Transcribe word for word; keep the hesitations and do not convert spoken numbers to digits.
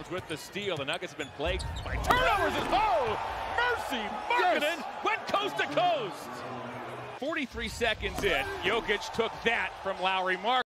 With the steal, the Nuggets have been plagued by turnovers and oh, mercy, Markkanen yes. went coast to coast. forty-three seconds in, Jokic took that from Lauri Markkanen.